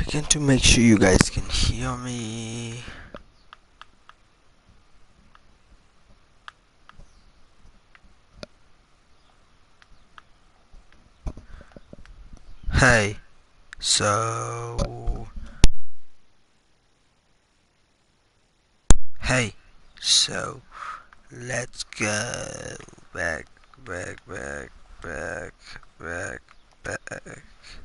second to make sure you guys can hear me. Hey, so hey, so let's go back, back, back, back, back, back.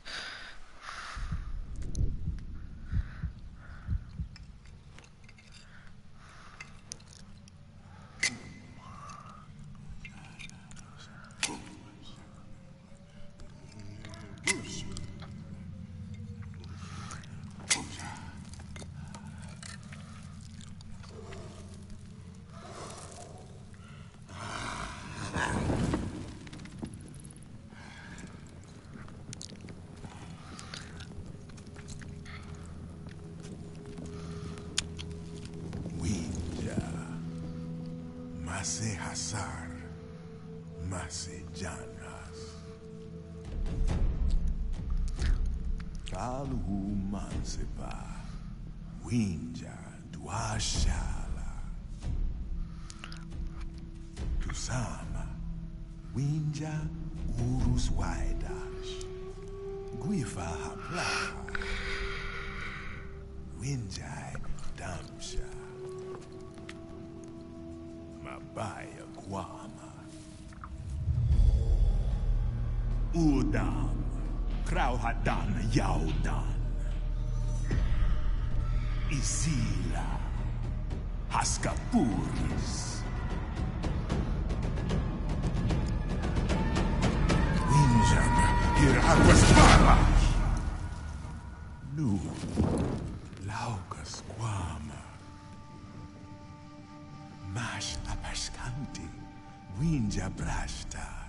Mase Hasar, Mase Janas. Kalhu Mansepa, Winja Duashala. Tusama, Winja Urus Waidash. Guifa Haplaha, Winjai Damsha. Mabaya Guama Udam Krauhadan Yaudan Isila Haskapuris Winjan Hiraguaspara Nu Laukas Guama Mash Apashkanti, Winja Brashtar,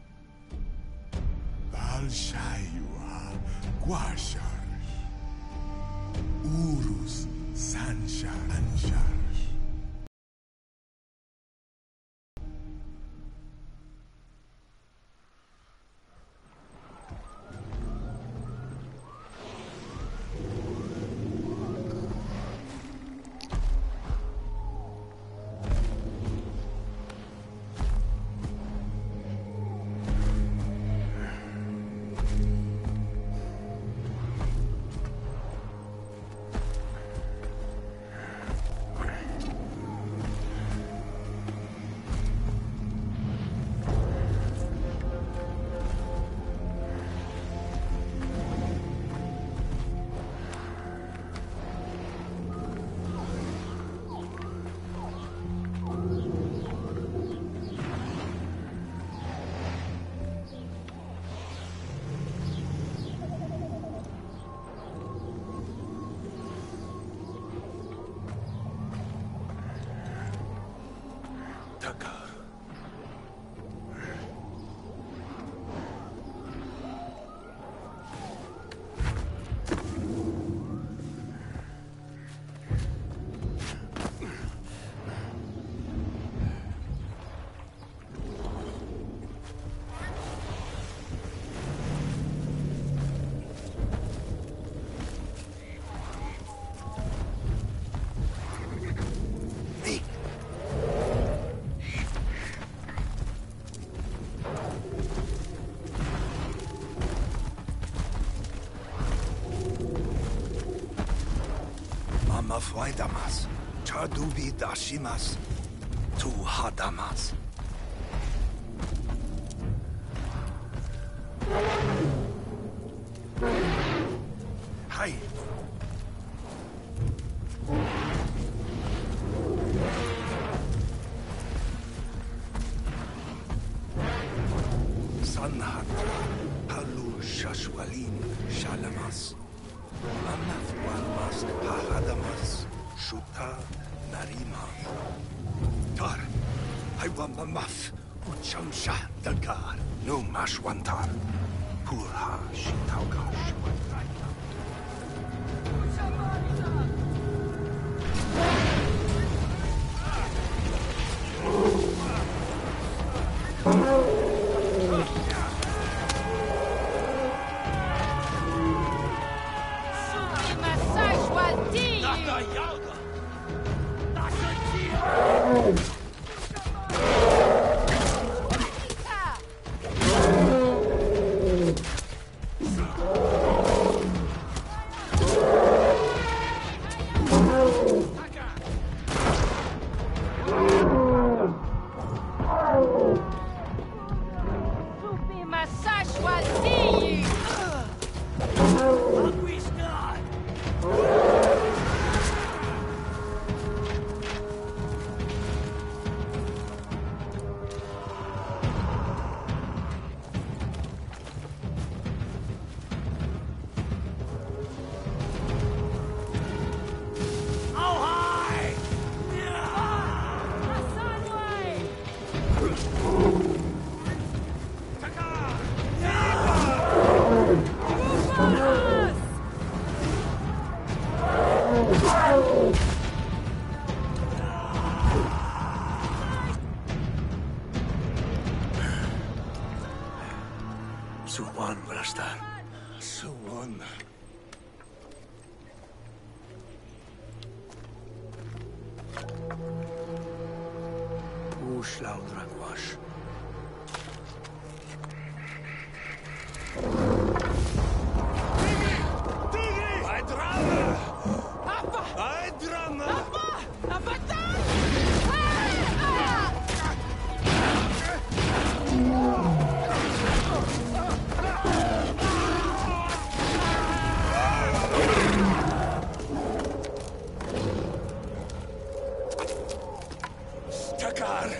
Balshayua, Guashar, Urus, Sanshar, Anshar. Mafwaidamas, Chadubi Dashimas, Tu Hadamas. Hi. Sanhatra, Palu Shashwalin, Shalamas. Amathwalmas, Pahadamas, Shuta, Narima. Tar, Iwamamaf, Uchamsha, Dagar, no Mashwantar, Purha, Shitauga, Shwantai. Suwan, Brastar. Suwan. Uślał dragłasz. Takar!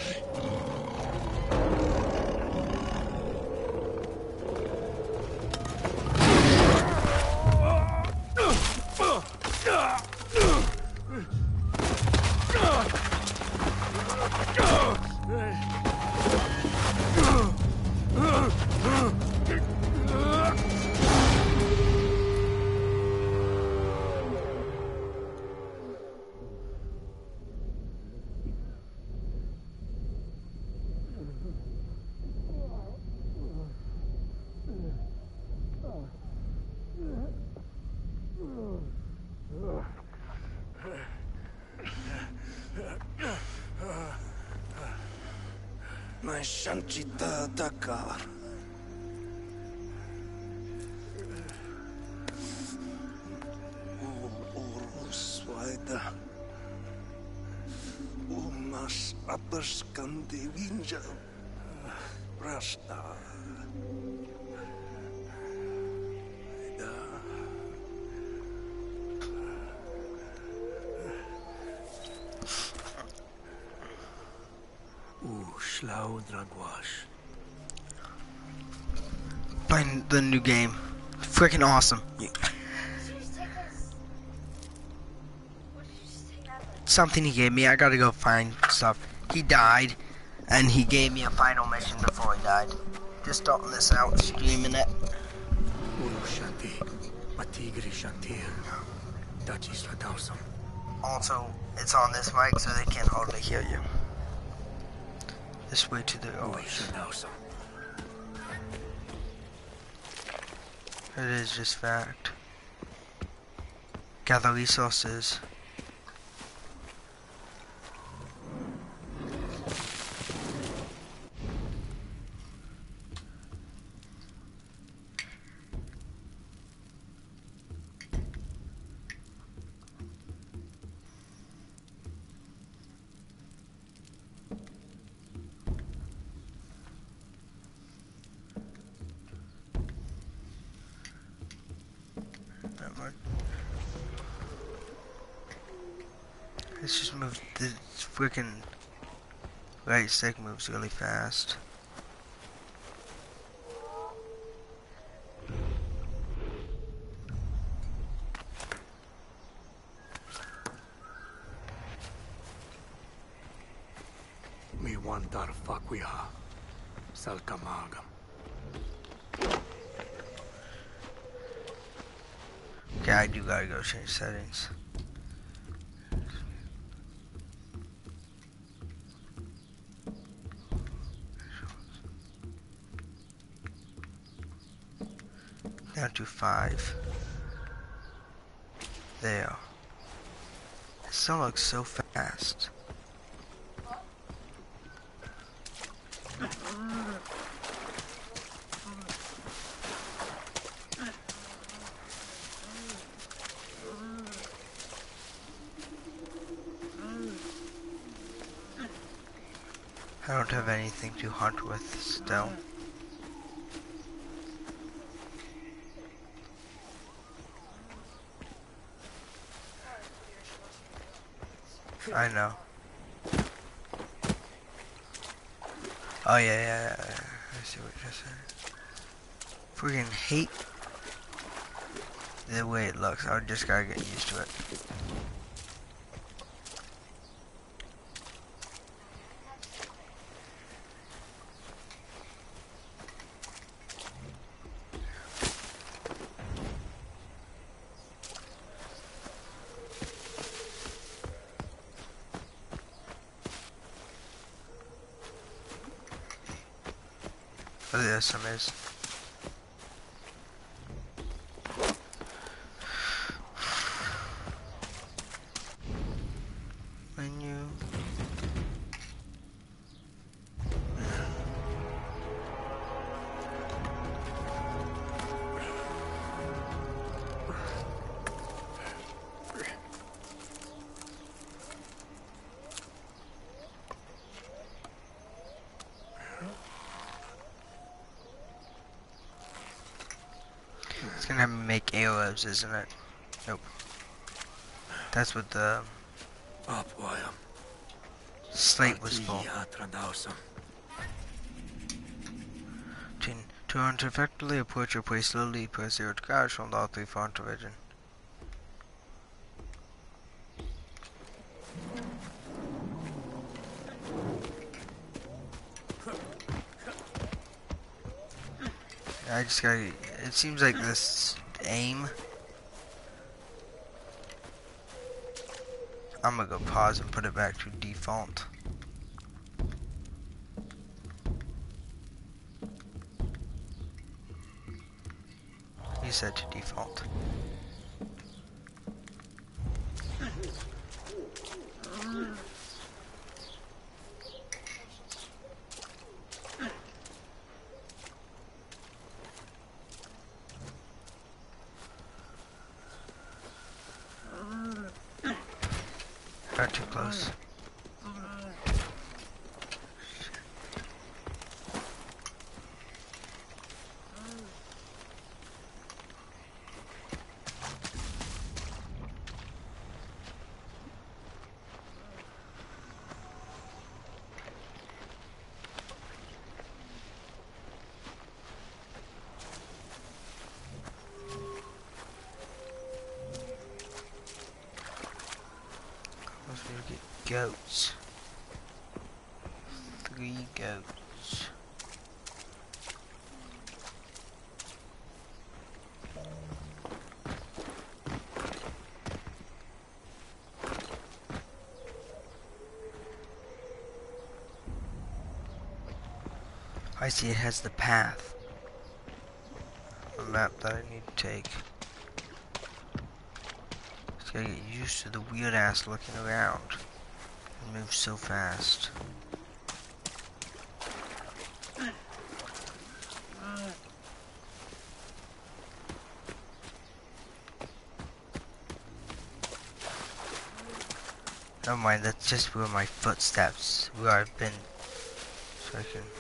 Mai shanchita Dakar. Uruswaida. Umas apaskandi winja. Rasta. Uślał dragłasz. Playing the new game. Freaking awesome. Something he gave me, I gotta go find stuff. He died, and he gave me a final mission before he died. Just don't miss out streaming it. Urushanti. Matigri Shantir. Dachis Ladawsam. Also, it's on this mic, so they can hardly hear you. This way to the Ladawsam. It is just fact. Gather resources. Let's just move. The freaking right stick moves really fast. Mi wantar fakwiha. Salkamagam. Okay, I do gotta go change settings. Down to 5. There. It still looks so fast. I don't have anything to hunt with still. I know. Oh yeah. I see what you're saying. Freaking hate the way it looks. I just gotta get used to it. Oh, there's some is. gonna have me make arrows, isn't it? Nope. That's what the slate was for. To effectively approach your prey slowly, press zero to crouch on the R3 for vision. I just gotta, it seems like this aim. I'm gonna go pause and put it back to default. Reset to default. Got too close. Let's go get goats. 3 goats. I see it has the path. A map that I need to take. Just gotta get used to the weird ass looking around. It moves so fast. Never mind, that's just where my footsteps, where I've been. So I can...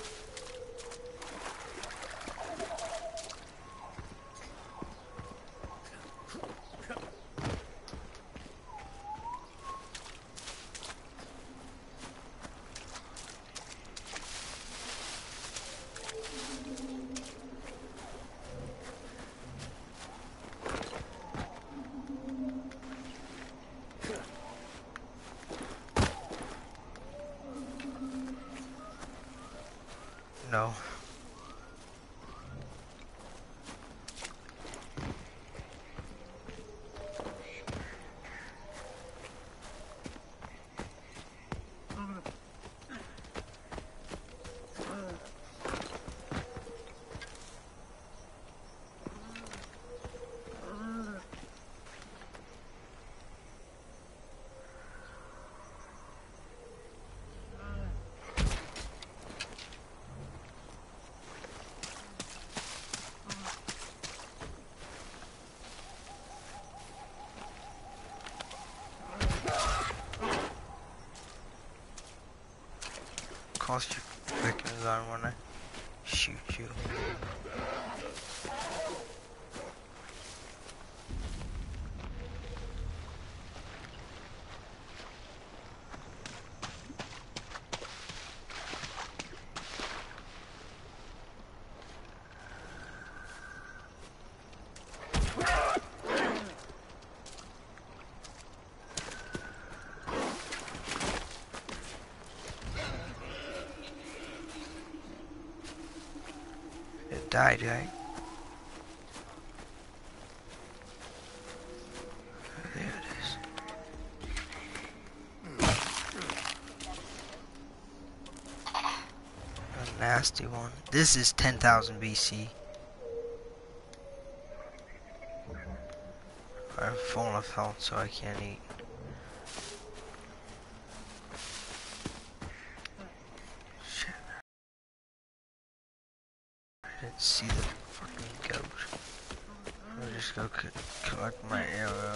No. Cost you freaking gun when I shoot you. Died, right? There it is. A nasty one. This is 10,000 BC. I'm full of health, so I can't eat. Shit. I didn't see the fucking goat. I'll just go collect my arrow.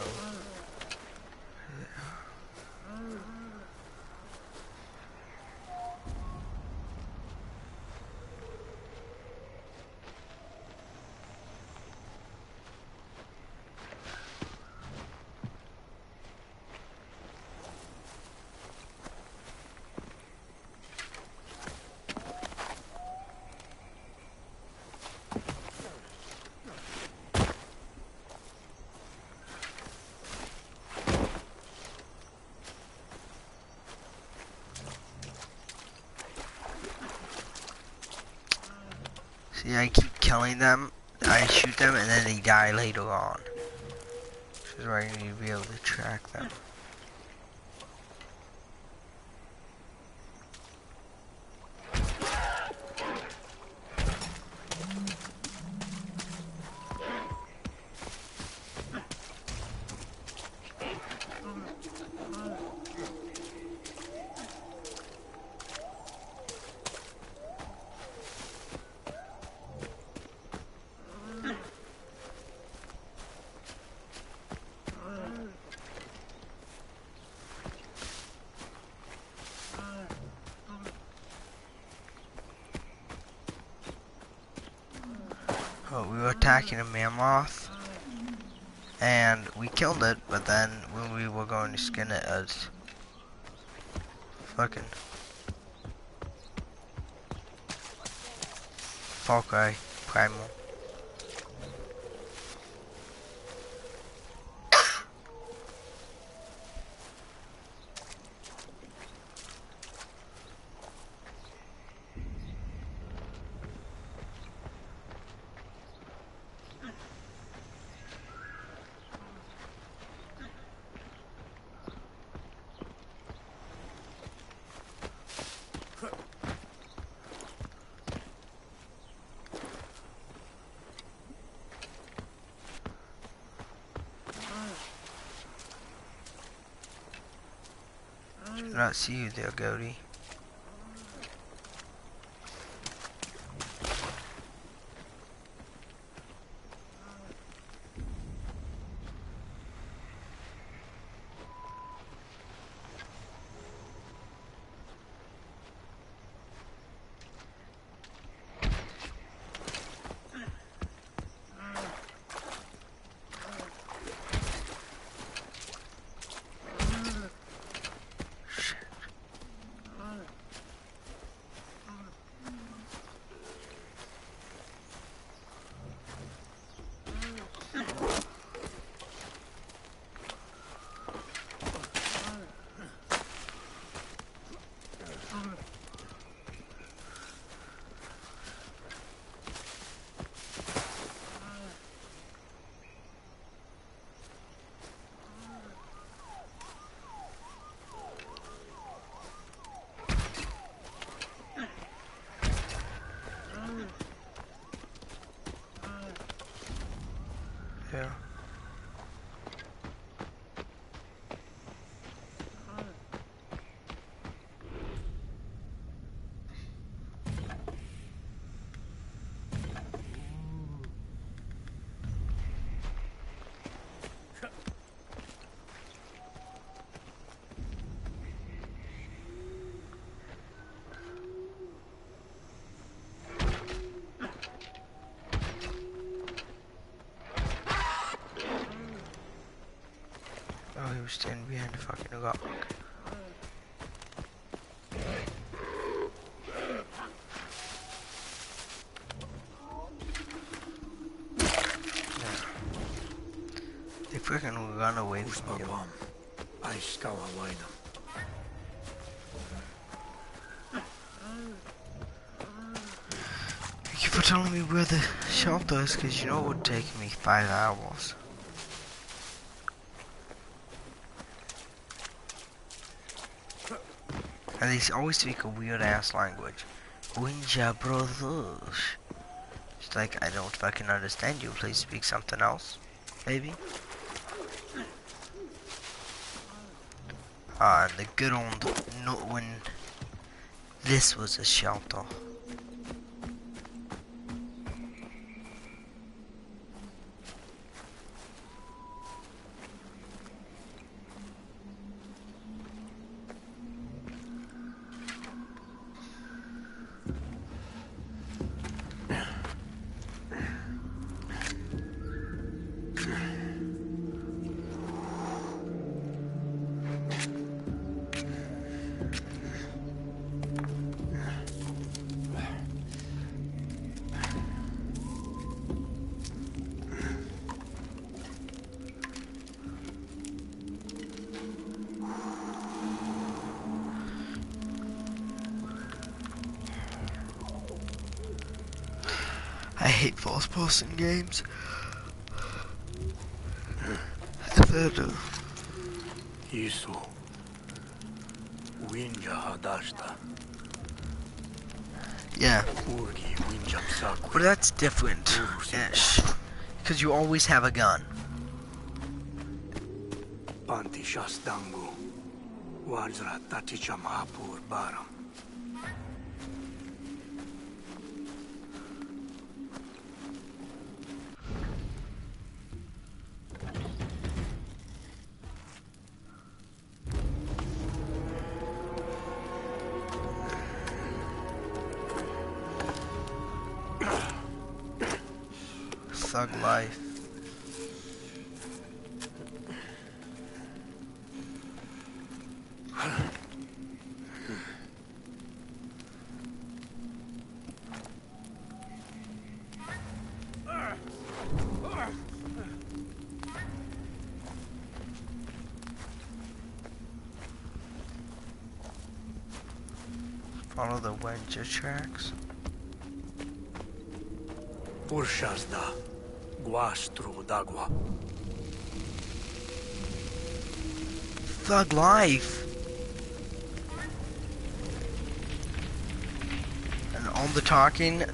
See, I keep killing them. I shoot them and then they die later on. This is where I need to be able to track them. Oh, we were attacking a mammoth, and we killed it, but then when we were going to skin it as fucking FARCRY Primal. I do not see you there, Goaty. Yeah. Oh, he was standing behind the fucking rock. They freaking run away from you. I scour wide. Thank you for telling me where the shelter is, because you know it would take me 5 hours. And they always speak a weird ass language. Winja brothers. It's like, I don't fucking understand you. Please speak something else. Maybe? And the good old note when this was a shelter. I hate false posting games. If I do. Isu. Winja hadashta. Yeah, Urgi winja but psakwi. that's different-ish. Because you always have a gun. Panti shasdangu. Wajra taticha mahapur baram. Thug life. Follow the Wenja tracks. Urshazda. Guastru dagwa. Thug life. And all the talking.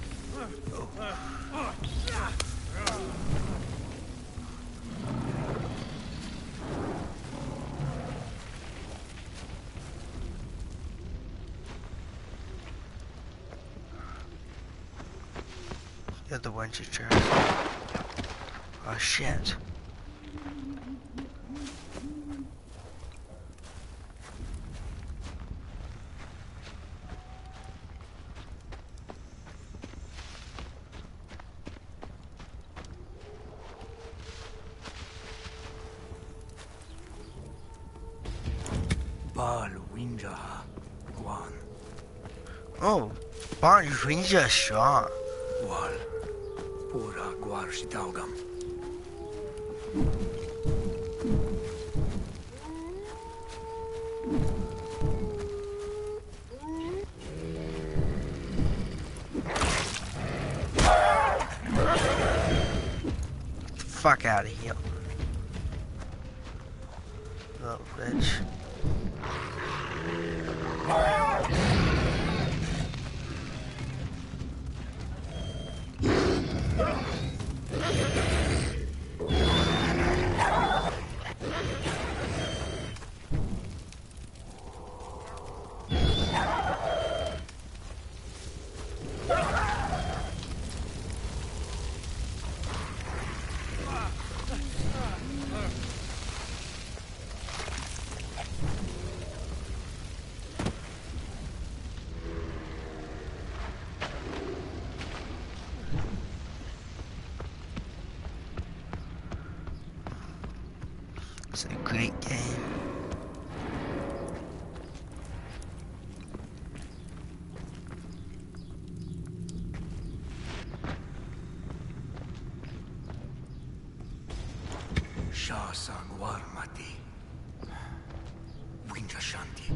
Yeah, the Wenja tracks. Oh shit. Bal winja guan. Oh, Barn Wenja Shaw. Wal. Pura guarshi daugam. Fuck out of here. Little bitch. It's a great game. Shasang warmati. Winja shanti.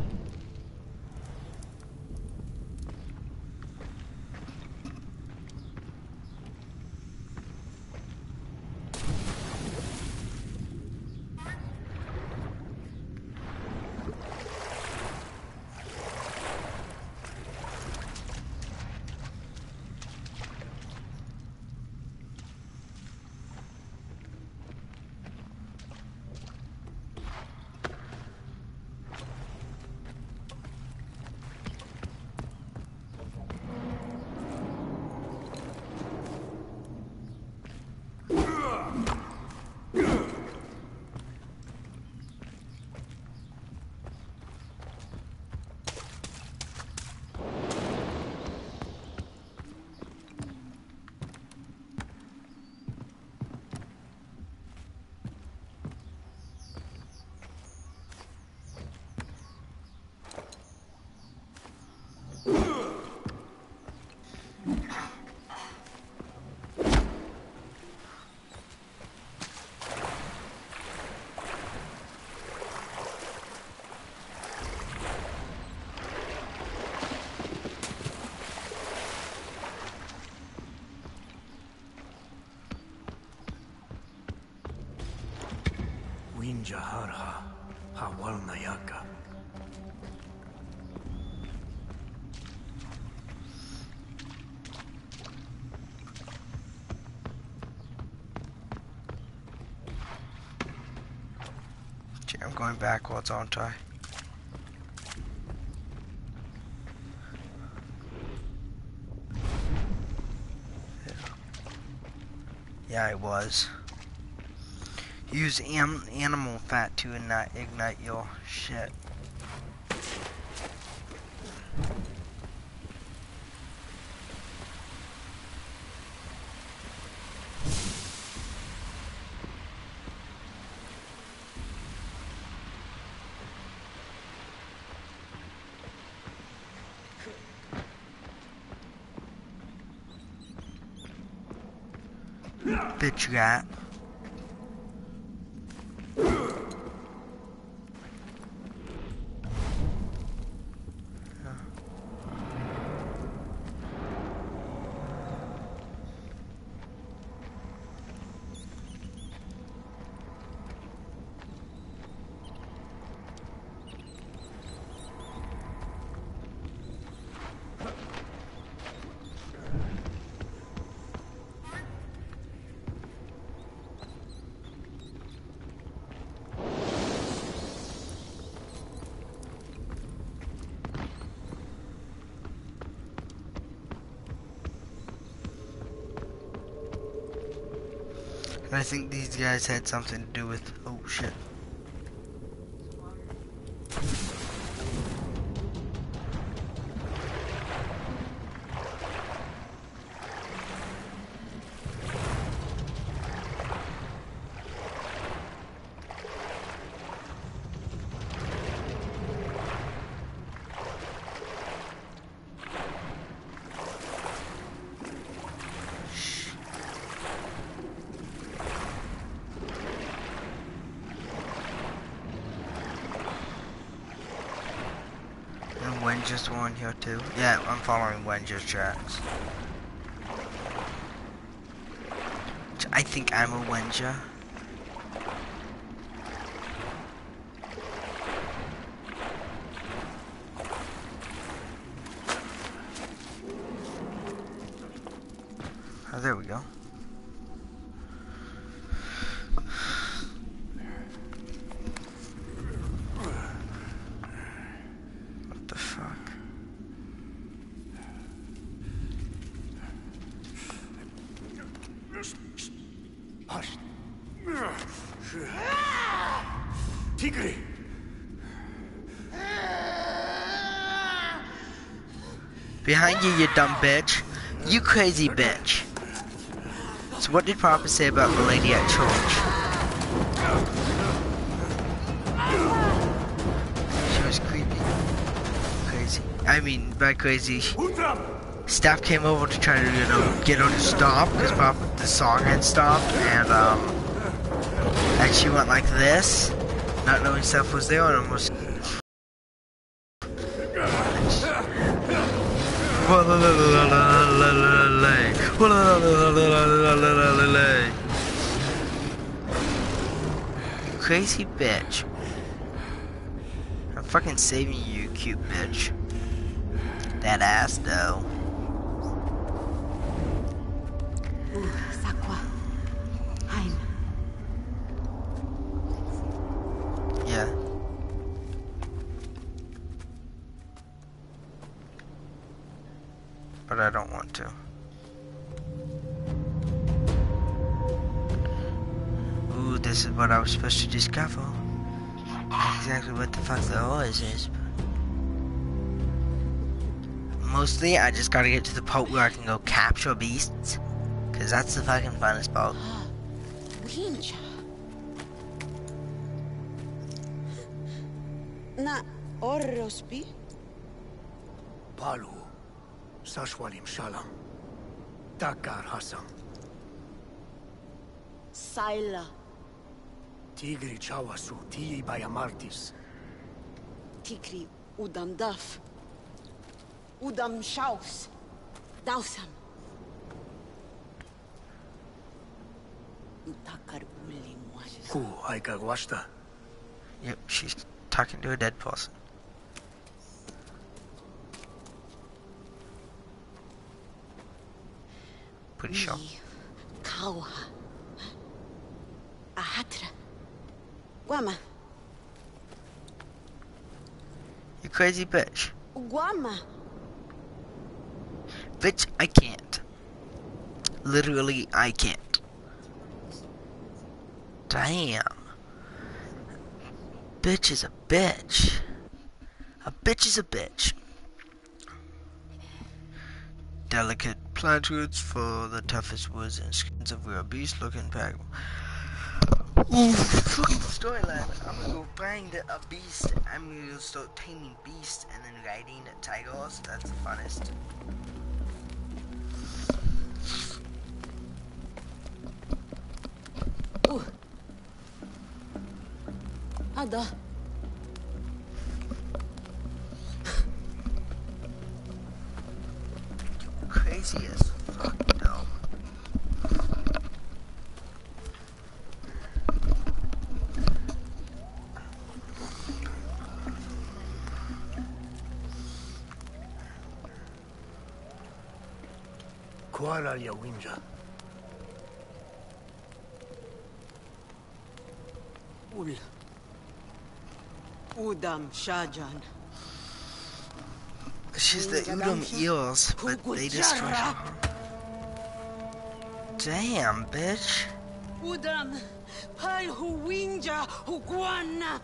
Winjaharha Hawalnayaka. Gee, I'm going backwards, aren't I? Yeah, I was. Use animal fat to ignite your shit. Bitch rat. And I think these guys had something to do with, oh shit. Wenger's one here too. Yeah, I'm following Wenger's tracks. I think I'm a Wenger. Oh, there we go. Tigri! Behind you, you dumb bitch. You crazy bitch. So what did Papa say about the lady at church? She was creepy. Crazy. I mean, by crazy, staff came over to try to, you know, get her to stop because the song had stopped, and she went like this, not knowing Steph was there, and almost. Crazy bitch. I'm fucking saving you, you cute bitch. That ass though. Yeah. But I don't want to. Ooh, this is what I was supposed to discover. Not exactly what the fuck the horse is, but mostly I just gotta get to the part where I can go capture beasts. Cause that's the fucking funnest part. Na orrospi? Palu, Sashwalim Shalam, Dakar Hassan, Saila. Tigri Chawasu, Tii Bayamartis, Tigri udam daf. Udam shaus. Dausam. Utakar uli muajes. Ku Aika Gwashta, Yep, she's talking to a dead person. Pretty sure. Kawa. Ahatra. Guama. You crazy bitch. Guama. Bitch, I can't. Literally, I can't. Damn. Bitch is a bitch. A bitch is a bitch. Delicate plant roots for the toughest woods and skins of real beast looking pack. Ooh, fucking storyline. I'm gonna go find a beast. I'm gonna start taming beasts and then riding tigers. That's the funnest. Ada. Crazy as fuck, though. Kuara ya winja. Udam Shajan. She's the Udom Eels, but they destroyed her. Damn, bitch. Udam Pai Huwinja Huguana.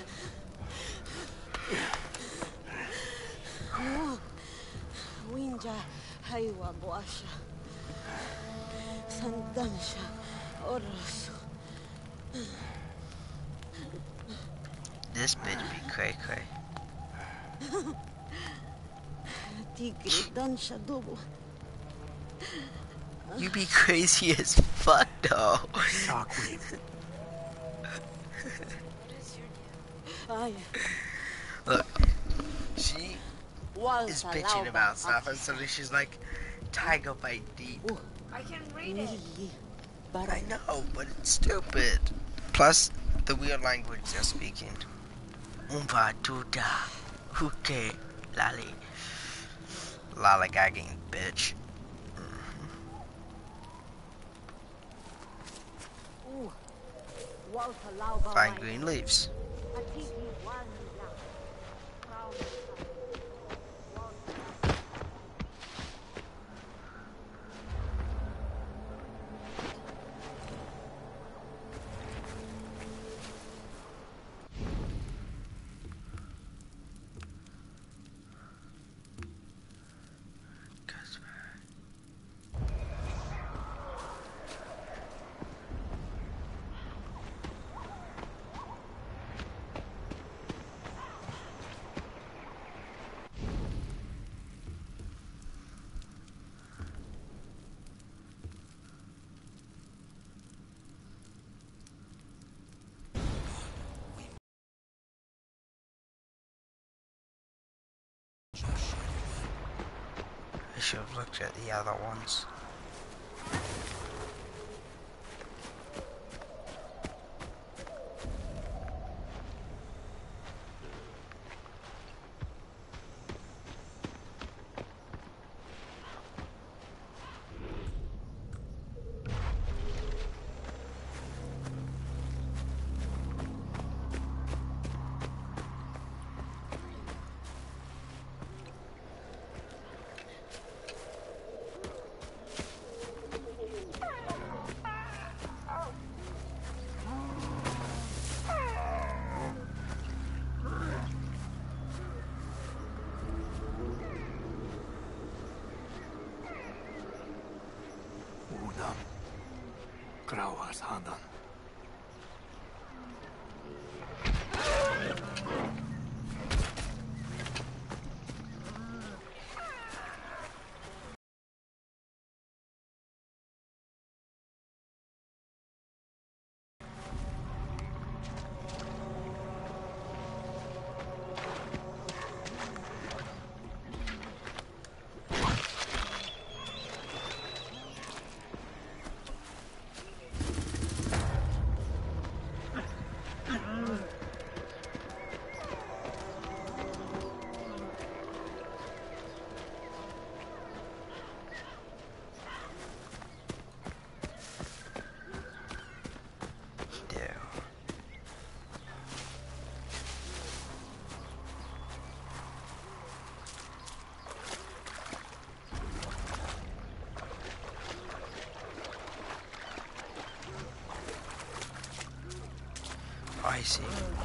Winja Haiwa Boasha. Sandansha Orosu. This bitch be cray cray. Tigre Dansha Dobo. You be crazy as fuck, though. Sakwi. Ay. Look, she is bitching about stuff, and suddenly she's like, Tiger bite deep. I can read it. I know, but it's stupid. Plus, the weird language they're speaking. Umba duda, huke, lali. Lollygagging, bitch. Find green leaves. I should have looked at the other ones. Udam. Krawas Hadan. I see.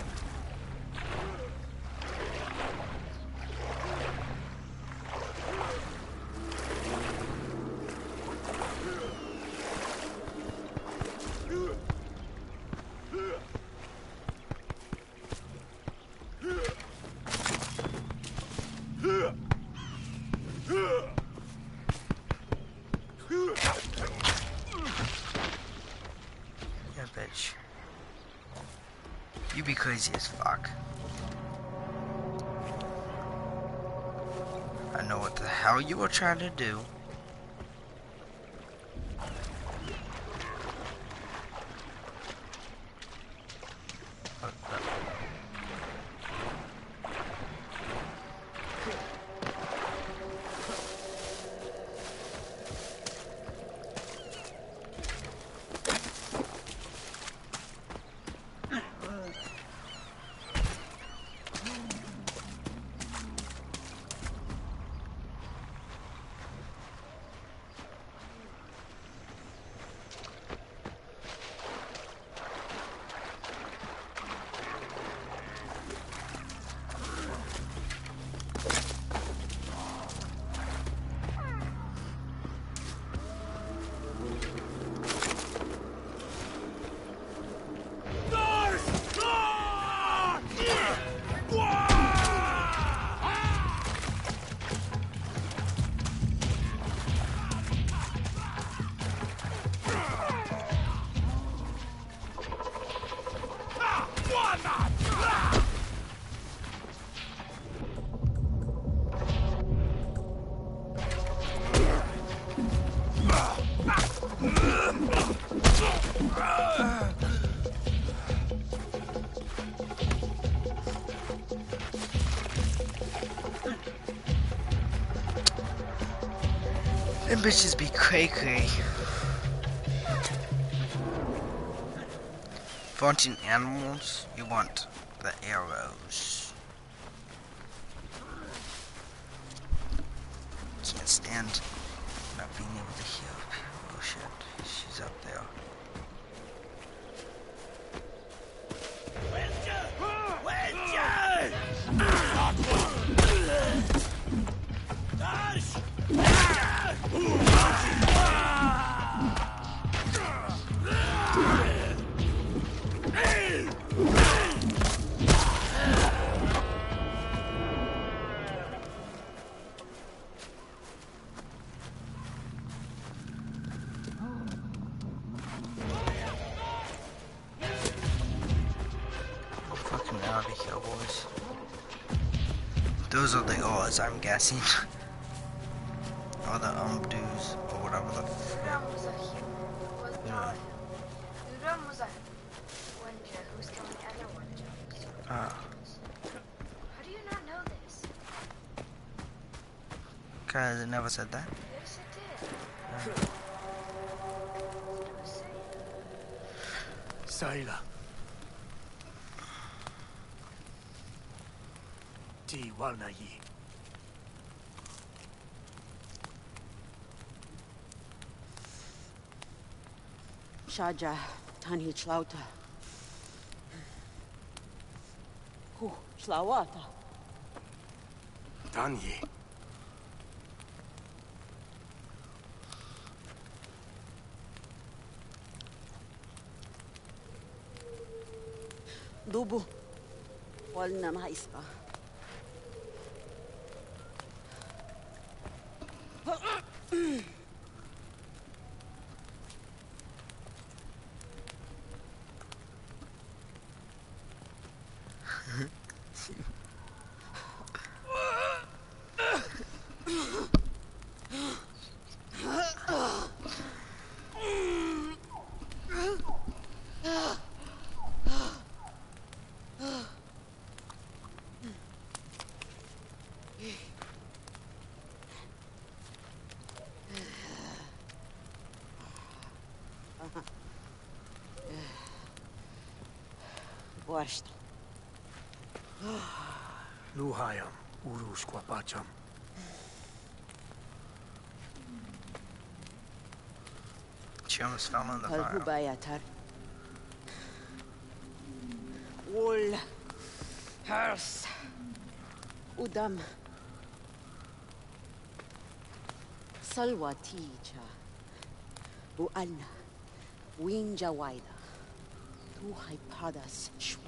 Yeah, bitch. You be crazy as fuck. I know what the hell you were trying to do. What the- Them bitches be cray cray. Wanting animals, you want the arrows. Can't stand not being able to heal. Oh shit, she's up there. Fucking out of here, boys. Those are the odds, I'm guessing. Or the dues, or whatever the fuck. Yeah. Ah. How do you not know this? Cause it never said that. Yes, it did. Sailor. Ti walna yi. Shaja, Tani Chlauta. Hu, Chlawata. Danyi. Dubu. Walna maiska. Borscht. Luhayam. Urush kwapacham. She almost fell in the fire. Halhubayatar. Wool. Hers. Udam. Salwa tija. Buana. Winja waida. Tuhai padas shwa.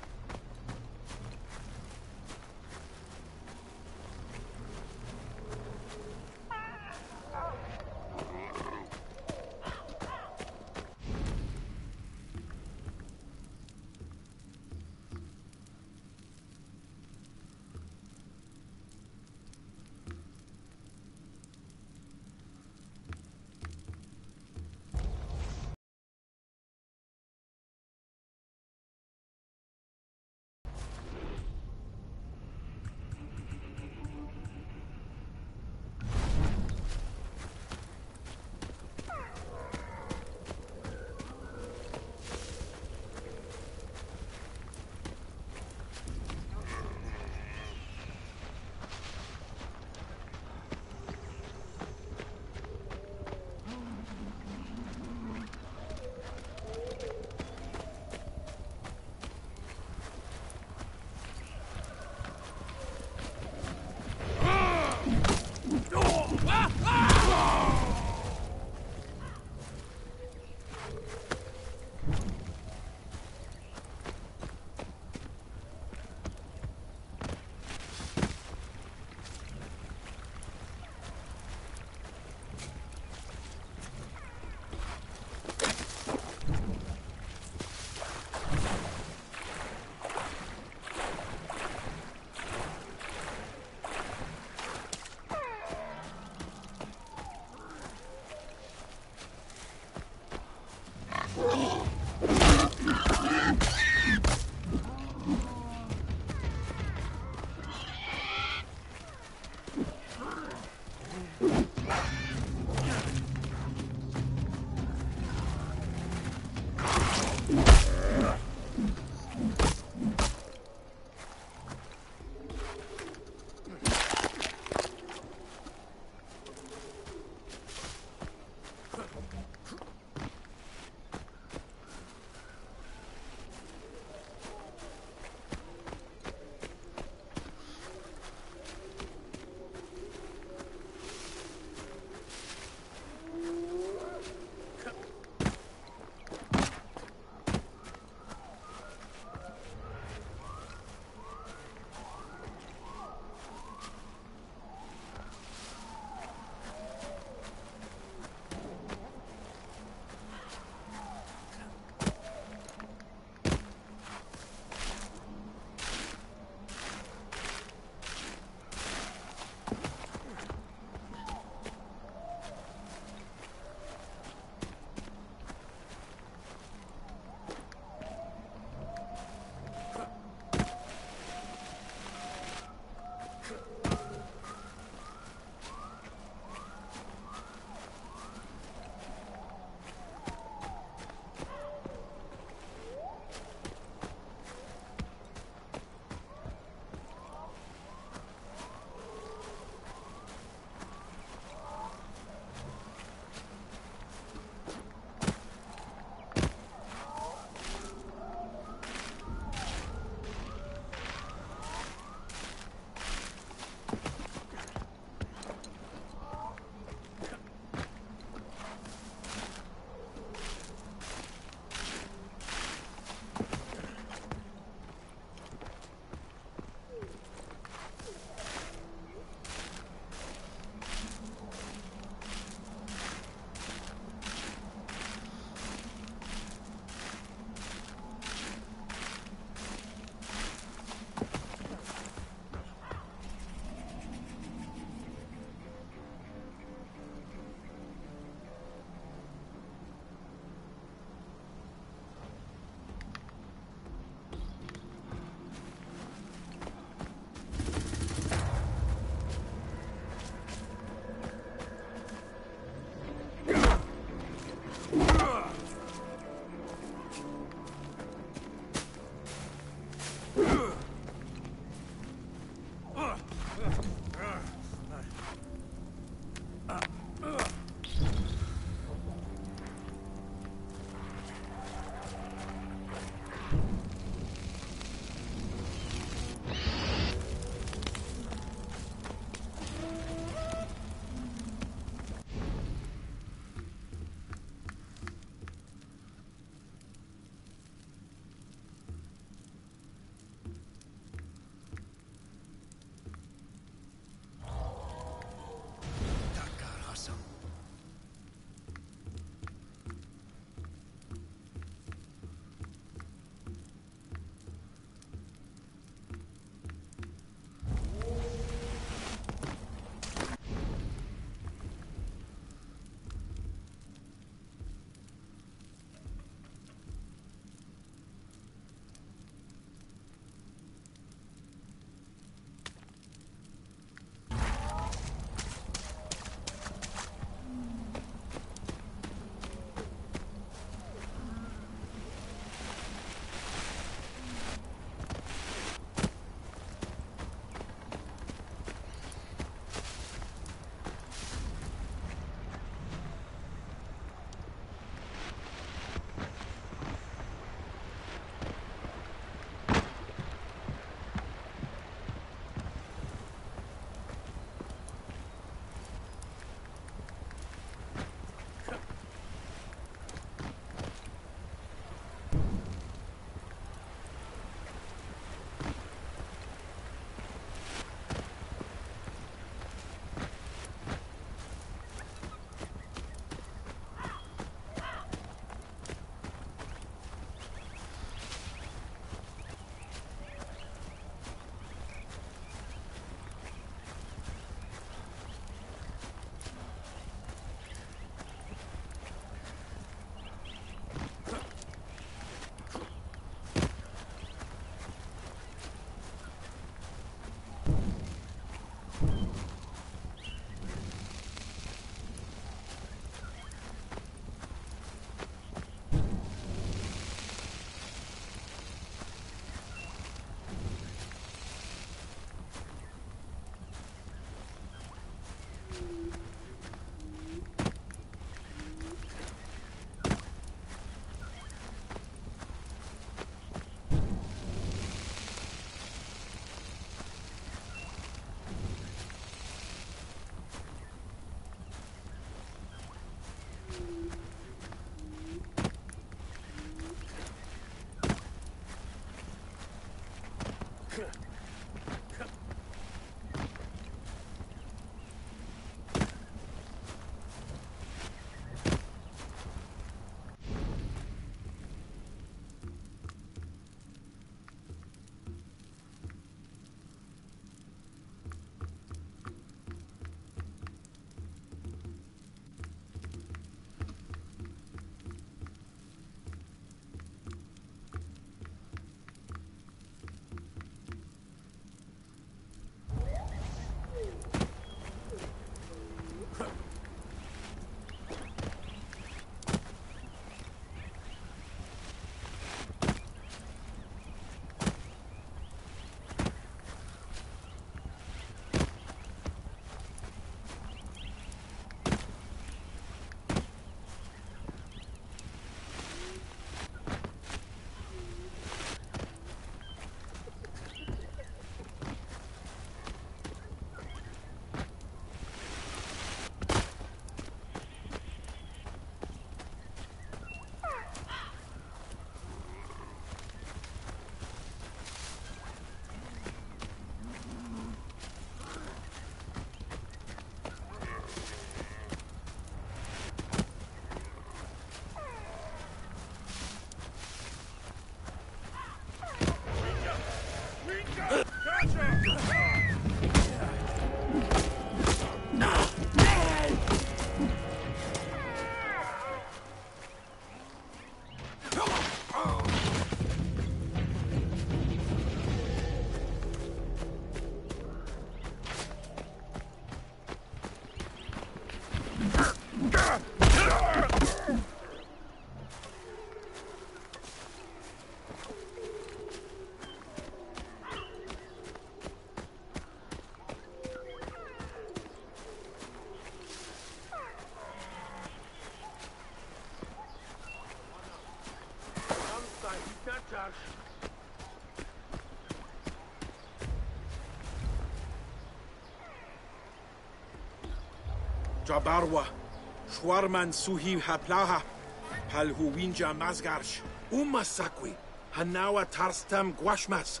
Jabarwa, Shwarman Suhi Haplaha, Palhu Winja Mazgarsh, Umasakwi, Hanawa Tarstam Guashmas.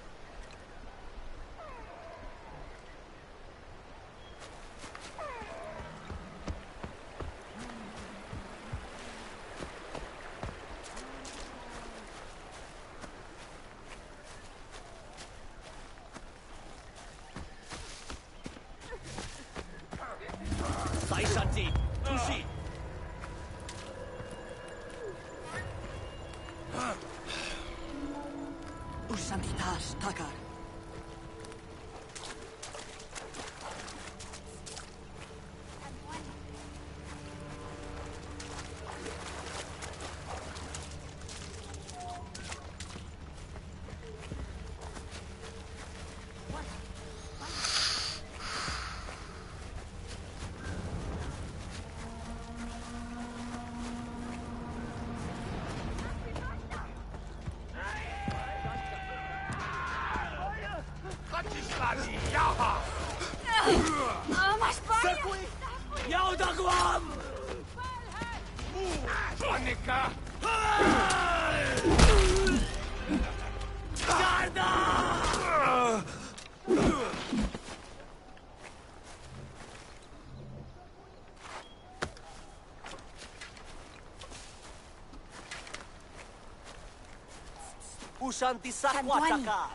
Saishanti, Tushi. Ushantitas Takar. Ushanti Sakwa Takar.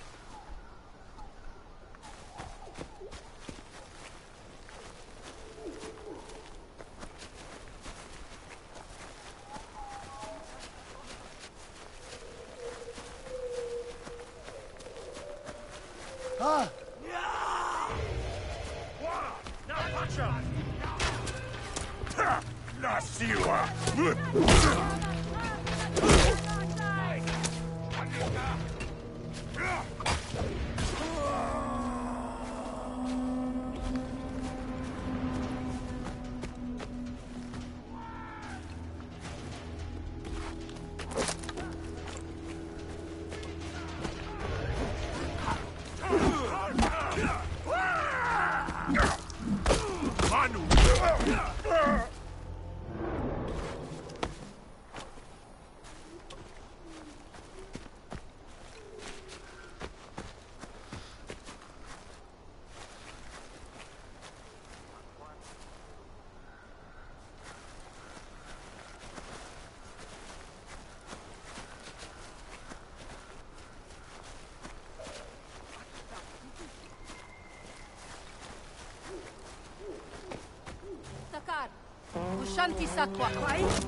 Takar, Ushanti Sakwa, right?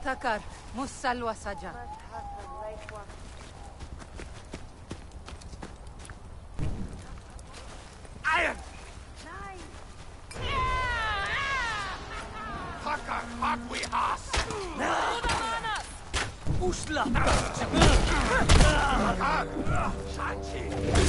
Takar, Musalwa Saja. Iron! Takar, Hakwi Has! Usla! Takar! Shanchi!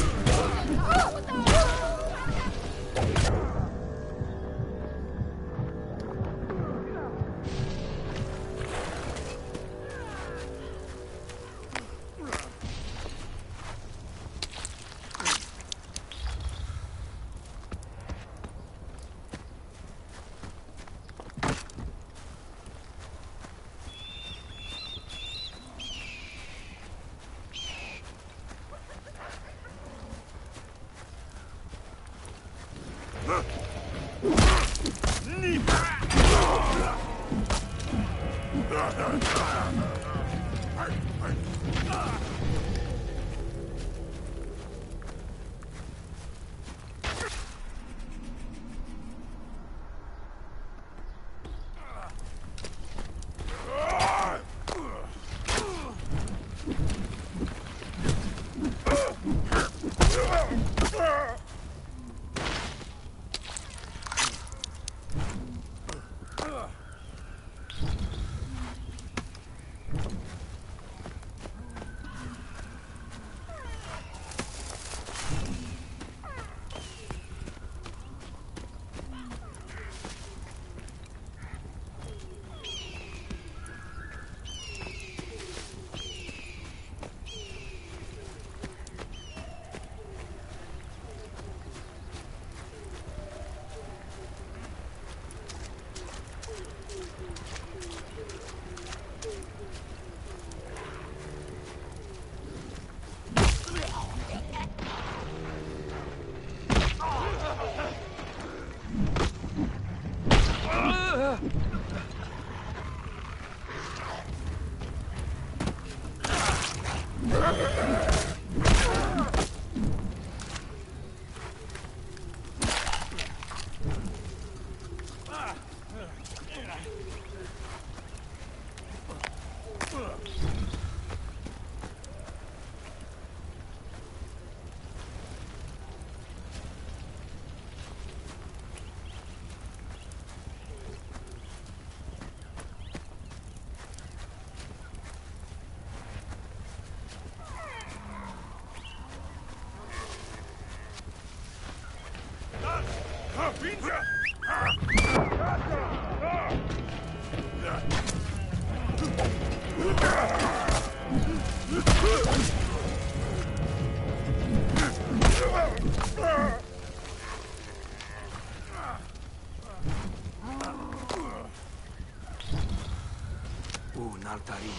Naltari.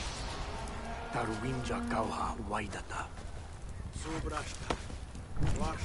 Taruinja Kauha Waidata. Subrashta. Wash.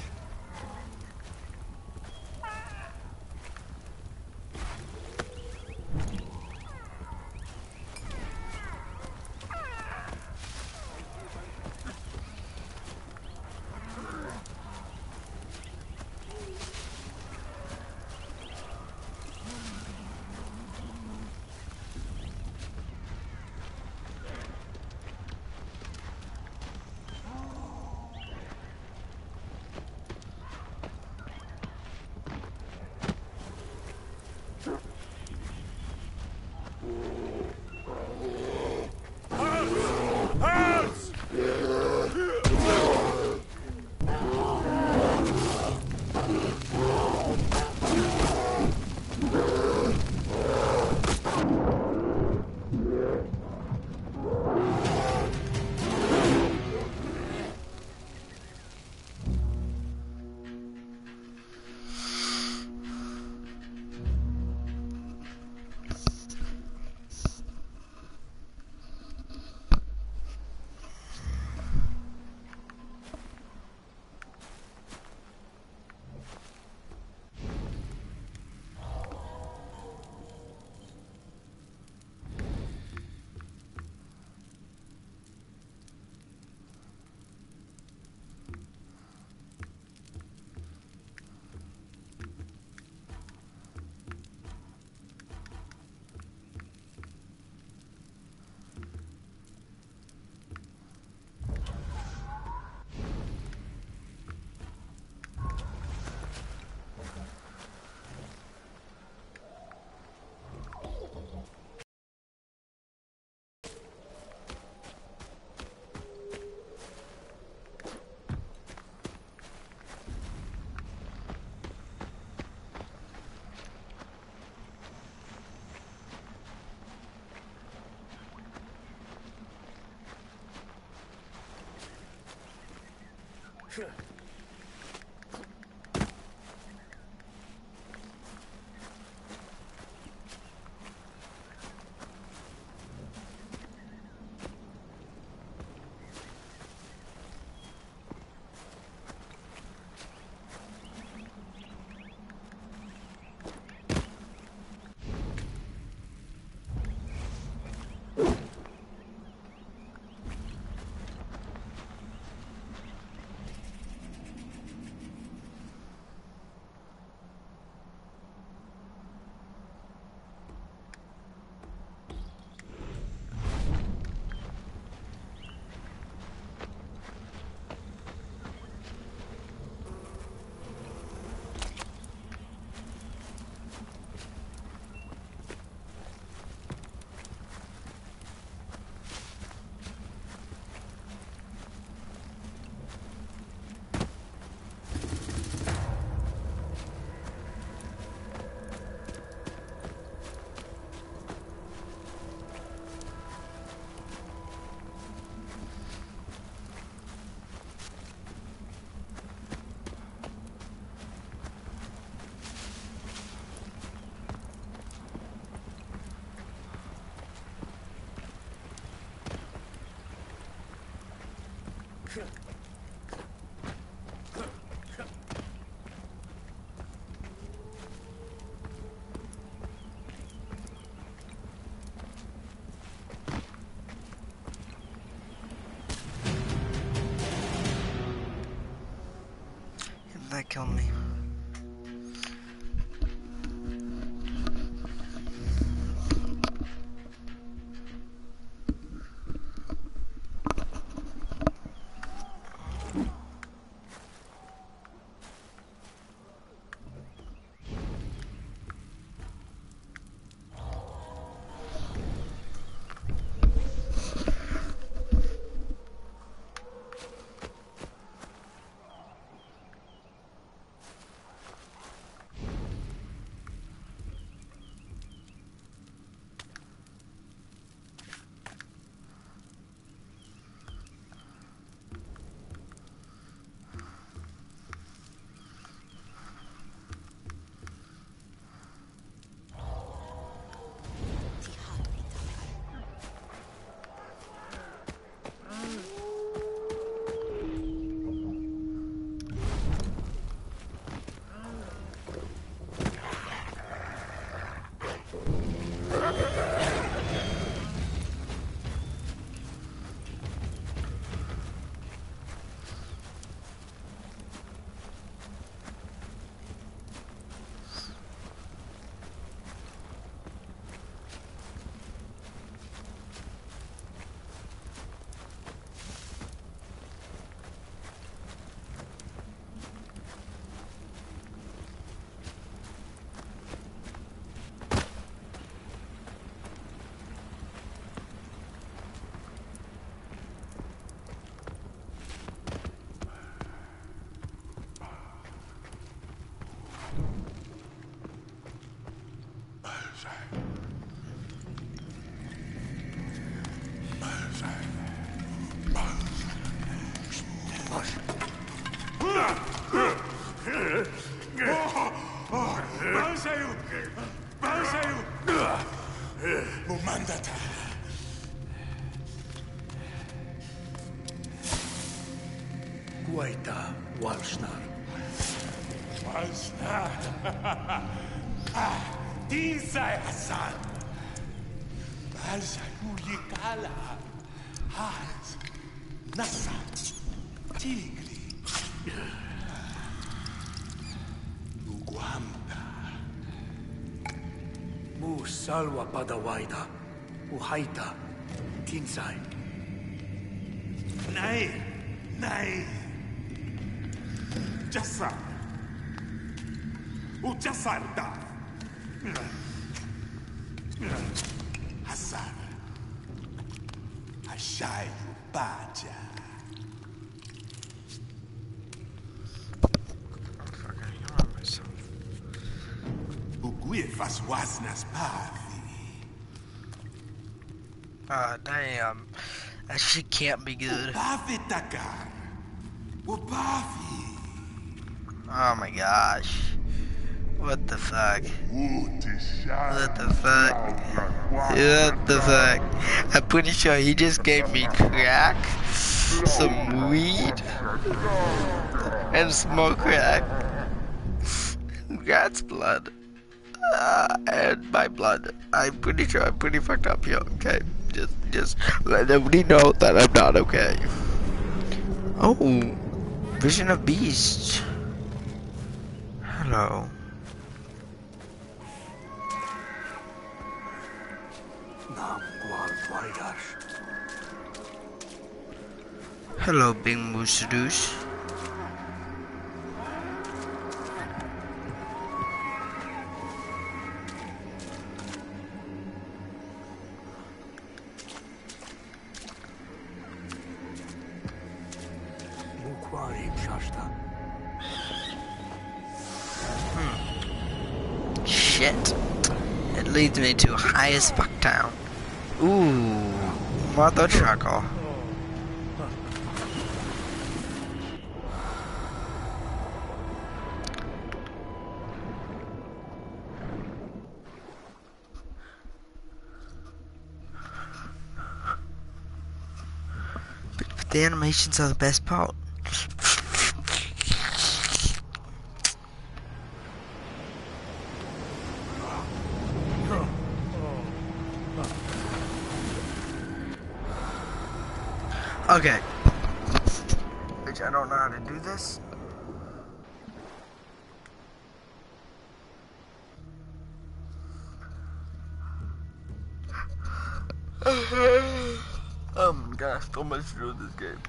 That killed me. Guaita Walsnar. Walsnar. Tinsay Hassan. Balsa Yukala. Hans. Nasa. Tigri. Uguamda. Mu Salwa Padawaida. Uhaita. Tinsay. Nay. Nay. Jasa. Ujasarda. Hassan. Ashayu Baja. Uguifas wasnas pathi. Ah, damn. That shit can't be good. Pavitakar. Upafi. Oh my gosh. What the fuck? What the fuck? What the fuck? I'm pretty sure he just gave me crack, some weed, and smoke crack. Rat's blood. And my blood. I'm pretty sure I'm pretty fucked up here, okay? Just let everybody know that I'm not okay. Oh, Vision of Beast. Hello. Nam gwal waidash. Hello, Big Moose Deuce. Mukwari shashta. Shit. It leads me to high as fuck town. Ooh, mother trucker. But the animations are the best part. Okay. Which I don't know how to do this. Oh my gosh, so much to do in this game.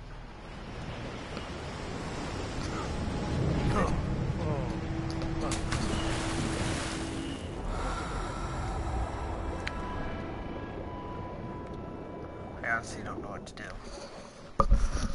I honestly don't know what to do.